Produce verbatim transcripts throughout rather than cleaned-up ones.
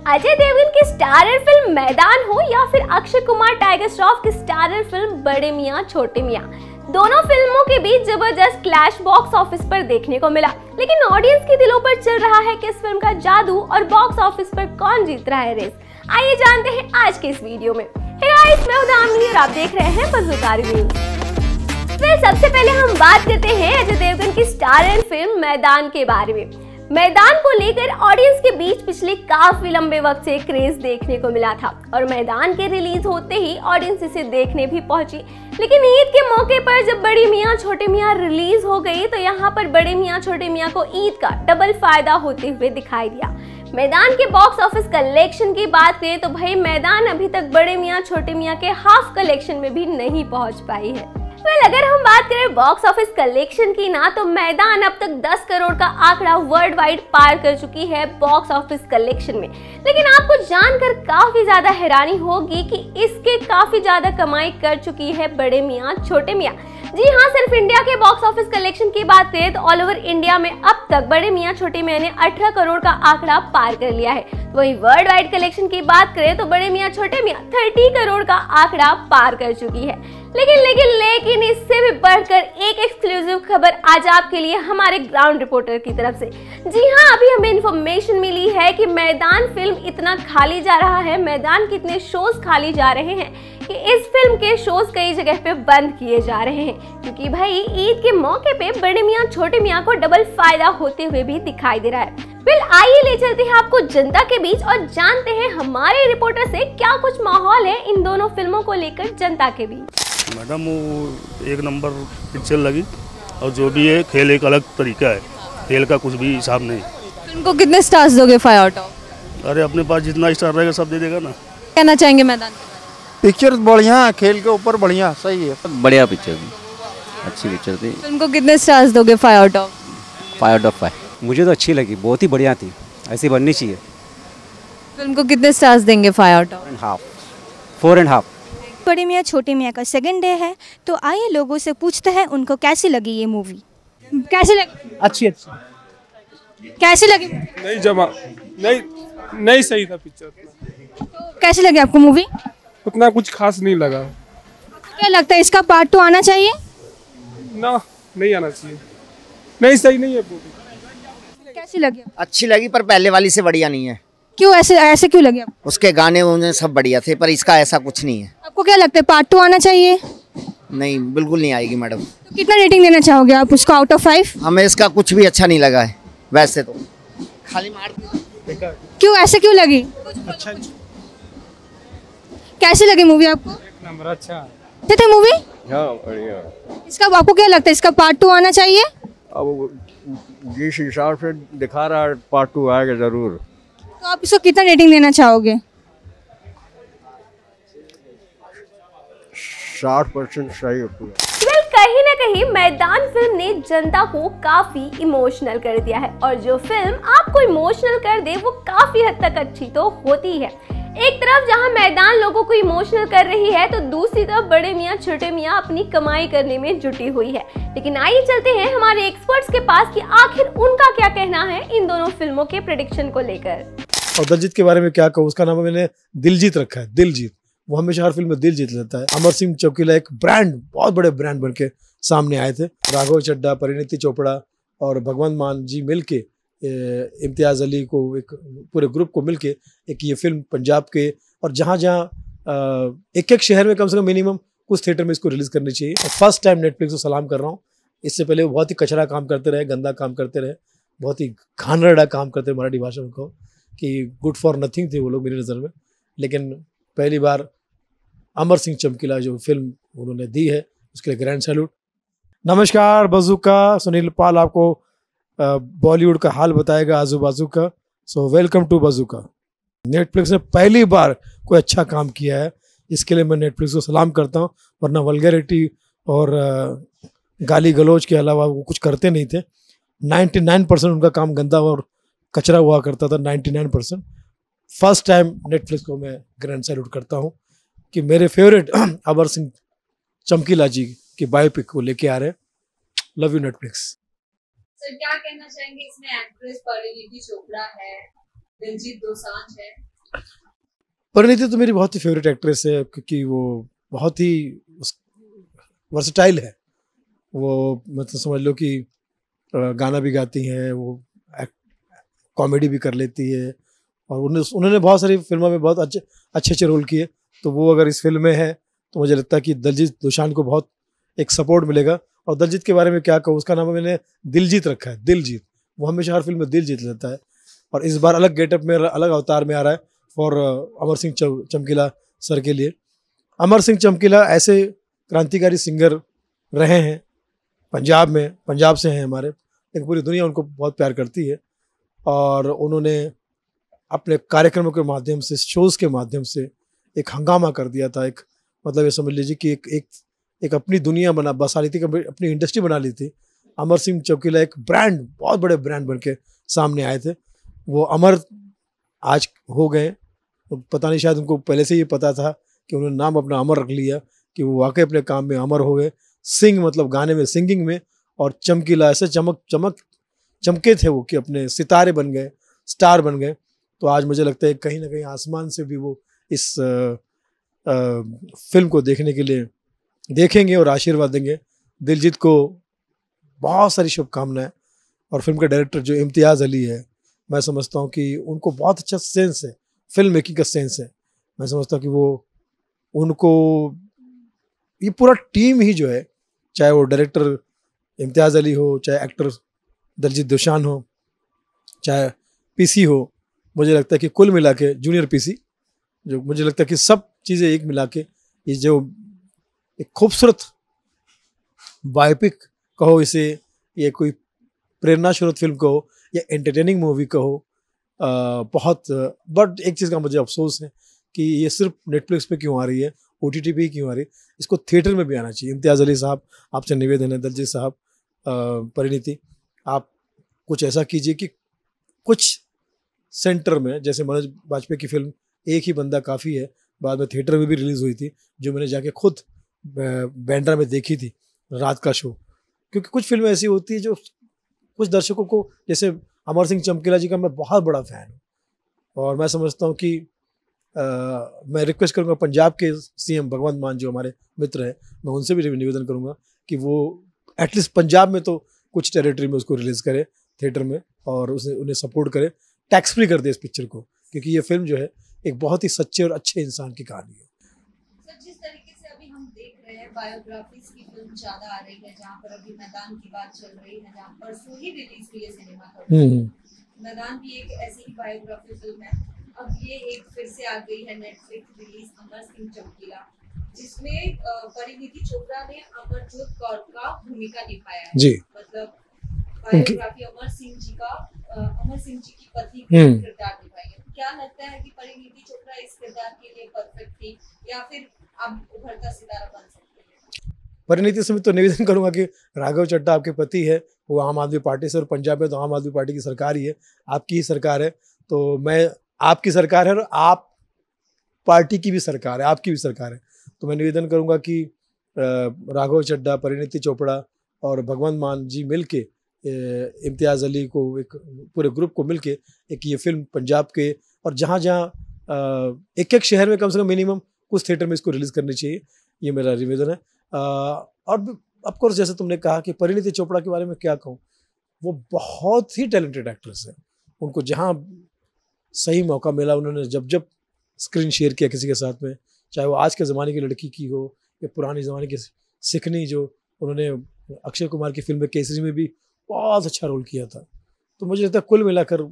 अजय देवगन की starrer film मैदान हो या फिर अक्षय कुमार टाइगर श्रॉफ की स्टारर फिल्म बड़े मियां छोटे मियां, दोनों फिल्मों के बीच जबरदस्त क्लैश बॉक्स ऑफिस पर देखने को मिला। लेकिन ऑडियंस के दिलों पर चल रहा है कि इस फिल्म का जादू और बॉक्स ऑफिस पर कौन जीत रहा है रेस। आइए जानते हैं आज के इस वीडियो में। हे गाइस, मैं हूं दामिनी और आप देख रहे हैं बज़ूका रिव्यूज। फिर सबसे पहले हम बात करते हैं अजय देवगन की स्टारर फिल्म मैदान के बारे में। मैदान को लेकर ऑडियंस के बीच पिछले काफी लंबे वक्त से क्रेज देखने को मिला था और मैदान के रिलीज होते ही ऑडियंस इसे देखने भी पहुंची। लेकिन ईद के मौके पर जब बड़े मियां छोटे मियां रिलीज हो गई तो यहाँ पर बड़े मियां छोटे मियां को ईद का डबल फायदा होते हुए दिखाई दिया। मैदान के बॉक्स ऑफिस कलेक्शन की बात करें तो भाई मैदान अभी तक बड़े मियां छोटे मियां के हाफ कलेक्शन में भी नहीं पहुंच पाई है। well, अगर हम बात करें बॉक्स ऑफिस कलेक्शन की ना तो मैदान अब तक दस करोड़ का आंकड़ा वर्ल्ड वाइड पार कर चुकी है बॉक्स ऑफिस कलेक्शन में। लेकिन आपको जानकर काफी ज्यादा हैरानी होगी कि इसके काफी ज्यादा कमाई कर चुकी है बड़े मियां छोटे मियां। जी हाँ, सिर्फ इंडिया के बॉक्स ऑफिस कलेक्शन की बात करें तो ऑल ओवर इंडिया में अब तक बड़े मियां छोटे मियां ने अठारह करोड़ का आंकड़ा पार कर लिया है। वहीं वर्ल्ड वाइड कलेक्शन की बात करें तो बड़े मियां छोटे मियां तीस करोड़ का आंकड़ा पार कर चुकी है। लेकिन लेकिन लेकिन इससे भी बढ़कर एक एक्सक्लूसिव खबर आज आपके लिए हमारे ग्राउंड रिपोर्टर की तरफ से। जी हाँ, अभी हमें इन्फॉर्मेशन मिली है कि मैदान फिल्म इतना खाली जा रहा है, मैदान के इतने शोज खाली जा रहे हैं कि इस फिल्म के शोज कई जगह पे बंद किए जा रहे हैं, क्योंकि भाई ईद के मौके पे बड़े मियां छोटे मियां को डबल फायदा होते हुए भी दिखाई दे रहा है। फिर आइए ले चलते हैं आपको जनता के बीच और जानते हैं हमारे रिपोर्टर से क्या कुछ माहौल है इन दोनों फिल्मों को लेकर जनता के बीच। मैडम, वो एक नंबर पिक्चर लगी और जो भी है खेल एक अलग तरीका है, खेल का कुछ भी हिसाब नहीं। फिल्म को कितने स्टार्स दोगे फाइव आउट ऑफ? अरे अपने पास जितना स्टार रहेगा सब दे देगा ना। कहना चाहेंगे मैदान? पिक्चर बढ़िया, खेल के ऊपर बढ़िया, सही है, बढ़िया पिक्चर थी, अच्छी पिक्चर थी। फिल्म को कितने स्टार्स दोगे five out of? Five out of five. मुझे तो अच्छी लगी, बहुत ही बढ़िया थी, ऐसी बननी चाहिए। फिल्म को कितने स्टार्स देंगे five out of? And half, four and half. बड़े मियाँ छोटे मियाँ का सेकंड डे है तो आइए लोगों से पूछते हैं उनको कैसी लगी ये मूवी। कैसी लगी? अच्छी अच्छी। कैसी लगी? नहीं जमा नहीं नहीं सही था पिक्चर। तो कैसी लगी आपको मूवी? उतना कुछ खास नहीं लगा। क्या लगता है इसका पार्ट टू आना चाहिए? ना, नहीं आना चाहिए, नहीं सही नहीं है मूवी। कैसी लगी? अच्छी लगी पर पहले वाली से बढ़िया नहीं है। क्यों ऐसे ऐसे क्यों लगे आपको? उसके गाने उन्हें सब बढ़िया थे पर इसका ऐसा कुछ नहीं है। आपको क्या लगता है पार्ट टू आना चाहिए? नहीं, बिल्कुल नहीं आएगी मैडम। तो कितना रेटिंग देना चाहोगे आप उसको आउट ऑफ फाइव? हमें इसका कुछ भी अच्छा नहीं लगा है वैसे तो, खाली मार। क्यों ऐसे क्यों लगी? अच्छा, कैसी लगी मूवी आपको? एक नंबर। अच्छा अच्छी थी मूवी? हाँ बढ़िया। इसका आपको क्या लगता है इसका पार्ट टू आना चाहिए? अब जिस हिसाब से दिखा रहा है पार्ट टू आएगा जरूर। तो आप इसको कितना रेटिंग देना चाहोगे? साठ परसेंट सही है। वेल, कहीं ना कहीं मैदान फिल्म ने जनता को काफी इमोशनल कर दिया है और जो फिल्म आपको इमोशनल कर दे वो काफी हद तक अच्छी तो होती है। एक तरफ जहां मैदान लोगों को इमोशनल कर रही है तो दूसरी तरफ बड़े मियां छोटे मियां अपनी कमाई करने में जुटी हुई है। लेकिन आइए चलते हैं हमारे एक्सपर्ट्स के पास कि आखिर उनका क्या कहना है इन दोनों फिल्मों के प्रेडिक्शन को लेकर। और दिलजीत के बारे में क्या कहूँ, उसका नाम मैंने दिलजीत रखा है, दिलजीत। वो हमेशा हर फिल्म में दिल जीत लेता है। अमर सिंह चौकीला एक ब्रांड, बहुत बड़े ब्रांड बन के सामने आए थे। राघव चड्ढा, परिणीति चोपड़ा और भगवंत मान जी मिलके, इम्तियाज अली को, एक पूरे ग्रुप को मिलके एक ये फिल्म पंजाब के और जहाँ जहाँ एक एक शहर में कम से कम मिनिमम कुछ थिएटर में इसको रिलीज करनी चाहिए। और फर्स्ट टाइम नेटफ्लिक्स को सलाम कर रहा हूँ। इससे पहले वो बहुत ही कचरा काम करते रहे, गंदा काम करते रहे, बहुत ही घानरड़ा काम करते मराठी भाषा में, कहो कि गुड फॉर नथिंग थे वो लोग मेरी नज़र में। लेकिन पहली बार अमर सिंह चमकीला जो फिल्म उन्होंने दी है उसके लिए ग्रैंड सैल्यूट। नमस्कार बज़ूका, सुनील पाल आपको बॉलीवुड का हाल बताएगा आजू बाजू का। So welcome to Bazooka. Netflix ने पहली बार कोई अच्छा काम किया है, इसके लिए मैं नेटफ्लिक्स को सलाम करता हूँ। वरना वल्गैरिटी और गाली गलौज के अलावा वो कुछ करते नहीं थे। निन्यानवे परसेंट उनका काम गंदा और कचरा हुआ करता था, निन्यानवे परसेंट। फर्स्ट टाइम नेटफ्लिक्स को मैं ग्रैंड सैल्यूट करता हूँ कि मेरे फेवरेट अमर सिंह चमकीला जी की बायोपिक को लेके आ रहे हैं। Love you Netflix. सर क्या कहना चाहेंगे, इसमें एक्ट्रेस परिणीति चोपड़ा है, दिलजीत दोसांझ है, परिणीति तो मेरी बहुत ही फेवरेट एक्ट्रेस है, क्योंकि वो बहुत ही वर्सटाइल है। वो मतलब समझ लो कि गाना भी गाती हैं, वो कॉमेडी भी कर लेती है, और उन्होंने उन्होंने बहुत सारी फिल्मों में बहुत अच्छे अच्छे अच्छे रोल किए। तो वो अगर इस फिल्म में है तो मुझे लगता है कि दिलजीत दोसांझ को बहुत एक सपोर्ट मिलेगा। और दिलजीत के बारे में क्या कहूँ, उसका नाम मैंने दिलजीत रखा है, दिलजीत। वो हमेशा हर फिल्म में दिल जीत लेता है, और इस बार अलग गेटअप में, अलग अवतार में आ रहा है फॉर अमर सिंह चमकीला सर के लिए। अमर सिंह चमकीला ऐसे क्रांतिकारी सिंगर रहे हैं पंजाब में, पंजाब से हैं हमारे, लेकिन पूरी दुनिया उनको बहुत प्यार करती है। और उन्होंने अपने कार्यक्रमों के माध्यम से, शोज़ के माध्यम से एक हंगामा कर दिया था। एक मतलब ये समझ लीजिए कि एक एक एक अपनी दुनिया बना बसा ली थी, अपनी इंडस्ट्री बना ली थी। अमर सिंह चमकीला एक ब्रांड, बहुत बड़े ब्रांड बन के सामने आए थे। वो अमर आज हो गए, पता नहीं, शायद उनको पहले से ही पता था कि उन्होंने नाम अपना अमर रख लिया, कि वो वाकई अपने काम में अमर हो गए। सिंग मतलब गाने में, सिंगिंग में, और चमकीला ऐसे चमक चमक चमके थे वो कि अपने सितारे बन गए, स्टार बन गए। तो आज मुझे लगता है कहीं ना कहीं आसमान से भी वो इस आ, आ, फिल्म को देखने के लिए देखेंगे और आशीर्वाद देंगे। दिलजीत को बहुत सारी शुभकामनाएं। और फिल्म के डायरेक्टर जो इम्तियाज़ अली है, मैं समझता हूँ कि उनको बहुत अच्छा सेंस है, फिल्म मेकिंग का सेंस है। मैं समझता हूँ कि वो उनको ये पूरा टीम ही जो है, चाहे वो डायरेक्टर इम्तियाज़ अली हो, चाहे एक्टर दिलजीत दोसांझ हो, चाहे पीसी हो, मुझे लगता है कि कुल मिला के जूनियर पीसी, जो मुझे लगता है कि सब चीज़ें एक मिला के ये जो एक खूबसूरत बायोपिक कहो इसे, ये कोई प्रेरणा स्रोत फिल्म कहो या एंटरटेनिंग मूवी कहो, आ, बहुत। बट एक चीज़ का मुझे अफसोस है कि ये सिर्फ नेटफ्लिक्स पे क्यों आ रही है, ओटीटी पे क्यों आ रही है, इसको थिएटर में भी आना चाहिए। इम्तियाज़ अली साहब, आपसे निवेदन है, दिलजीत साहब, परिणीति, आप कुछ ऐसा कीजिए कि कुछ सेंटर में, जैसे मनोज बाजपेयी की फिल्म एक ही बंदा काफ़ी है, बाद में थिएटर में भी रिलीज़ हुई थी, जो मैंने जाके खुद बैंड्रा में देखी थी, रात का शो। क्योंकि कुछ फिल्में ऐसी होती है जो कुछ दर्शकों को, जैसे अमर सिंह चमकीला जी का मैं बहुत बड़ा फ़ैन हूँ, और मैं समझता हूँ कि आ, मैं रिक्वेस्ट करूँगा पंजाब के सीएम भगवंत मान जो हमारे मित्र हैं, मैं उनसे भी निवेदन करूँगा कि वो एटलीस्ट पंजाब में तो कुछ टेरिटरी में उसको रिलीज़ करे थिएटर में, और उसे उन्हें सपोर्ट करे, टैक्स फ्री कर दे इस पिक्चर को, क्योंकि ये फिल्म जो है एक बहुत ही सच्चे और अच्छे इंसान की कहानी है। सर, जिस तरीके से अभी हम देख रहे हैं बायोग्राफीज की फिल्म ज्यादा आ रही है, जहाँ पर अभी मैदान की बात चल रही है, जहाँ परसों ही रिलीज हुई है सिनेमा घर, मैदान भी एक ऐसी ही बायोग्राफी फिल्म है। अब ये एक फिर से आ गई है नेटफ्लिक्स रिलीज, अमर सिंह चमकीला, जिसमें परिणीति चोपड़ा ने अमरजोत कौर का भूमिका निभाया है। जी, मतलब बायोग्राफी अमर सिंह जी का, अमर सिंह जी की पत्नी का किरदार निभाई है। क्या लगता है कि परिणीति चोपड़ा इस किरदार के लिए परफेक्ट थी, या फिर अब उभरता सितारा बन सकती है? परिणीति से मैं तो निवेदन करूंगा कि राघव चड्ढा आपके पति है, वो आम आदमी पार्टी से, और पंजाब में तो आम आदमी पार्टी की सरकार ही है, आपकी ही सरकार है। तो मैं, आपकी सरकार है और आप पार्टी की भी सरकार है, आपकी भी सरकार है, तो मैं निवेदन करूंगा कि राघव चड्ढा, परिणीति चोपड़ा और भगवंत मान जी मिल के, इम्तियाज़ अली को, एक पूरे ग्रुप को मिलके एक ये फिल्म पंजाब के, और जहाँ जहाँ एक एक शहर में कम से कम मिनिमम कुछ थिएटर में इसको रिलीज़ करनी चाहिए, ये मेरा निवेदन है। और ऑफ कोर्स जैसे तुमने कहा कि परिणीति चोपड़ा के बारे में क्या कहूँ, वो बहुत ही टैलेंटेड एक्ट्रेस है। उनको जहाँ सही मौका मिला, उन्होंने जब जब स्क्रीन शेयर किया किसी के साथ में, चाहे वो आज के ज़माने की लड़की की हो या पुरानी ज़माने की सिखनी, जो उन्होंने अक्षय कुमार की फिल्म केसरी में भी बहुत अच्छा रोल किया था। तो मुझे लगता है कुल मिलाकर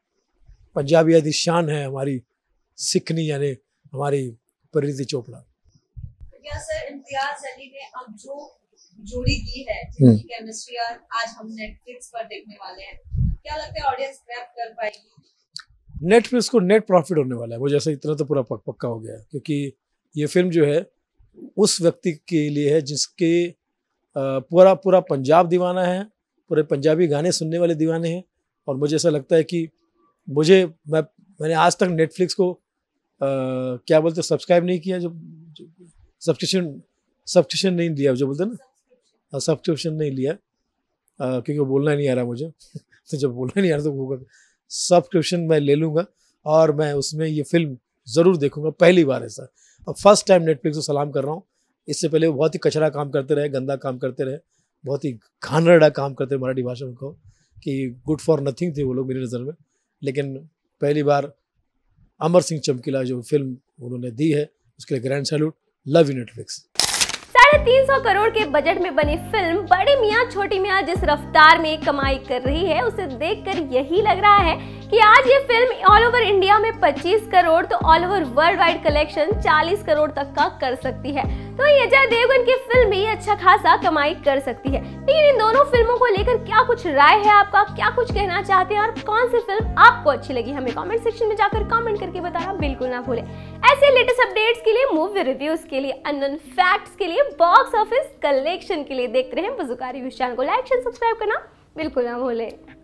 पंजाबी आदि शान है हमारी सिखनी, यानी हमारी परिणीति चोपड़ा। क्या सर, इम्तियाज़ अली ने अब जो जोड़ी की है, जिनकी केमिस्ट्री आज हम नेटफ्लिक्स पर देखने वाले हैं, क्या लगता है ऑडियंस ग्रैब कर पाएगी? नेटफ्लिक्स को नेट प्रॉफिट होने वाला है, वो जैसे इतना तो पूरा पक, पक्का हो गया है, क्योंकि ये फिल्म जो है उस व्यक्ति के लिए है जिसके पूरा पूरा पंजाब दीवाना है, पूरे पंजाबी गाने सुनने वाले दीवाने हैं। और मुझे ऐसा लगता है कि मुझे मैं मैंने आज तक नेटफ्लिक्स को आ, क्या बोलते सब्सक्राइब नहीं किया, जो, जो सब्सक्रिप्शन सब्सक्रिप्शन नहीं लिया, जो बोलते ना, सब्सक्रिप्शन नहीं लिया, क्योंकि वो बोलना नहीं आ रहा मुझे तो जब बोलना नहीं आ रहा तो होगा, सब्सक्रिप्शन मैं ले लूँगा। और मैं उसमें ये फिल्म ज़रूर देखूंगा, पहली बार ऐसा। और फर्स्ट टाइम नेटफ्लिक्स को सलाम कर रहा हूँ। इससे पहले वो बहुत ही कचरा काम करते रहे, गंदा काम करते रहे, बहुत ही घानरड़ा काम करते मराठी भाषा में, को कि गुड फॉर नथिंग थे वो लोग मेरी नज़र में। लेकिन पहली बार अमर सिंह चमकीला जो फिल्म उन्होंने दी है उसके लिए grand salute. Love you Netflix. साढ़े तीन सौ करोड़ के बजट में बनी फिल्म बड़े मियाँ छोटी मियाँ जिस रफ्तार में कमाई कर रही है उसे देखकर यही लग रहा है कि आज ये फिल्म ऑल ओवर इंडिया में पच्चीस करोड़ तो all over world wide collection चालीस करोड़ तक का कर सकती है। तो ये अजय देवगन की फिल्म भी अच्छा खासा कमाई कर सकती है। लेकिन इन दोनों फिल्मों को लेकर क्या कुछ राय है आपका, क्या कुछ कहना चाहते हैं और कौन सी फिल्म आपको अच्छी लगी, हमें कमेंट सेक्शन में जाकर कमेंट करके बताना बिल्कुल ना भूलें। ऐसे लेटेस्ट अपडेट्स के लिए, मूवी रिव्यूज के लिए, अननोन फैक्ट्स के लिए, बॉक्स ऑफिस कलेक्शन के लिए देखते रहें बज़ुका रिव्यूज चैनल को लाइक शेयर सब्सक्राइब करना बिल्कुल ना भूलें।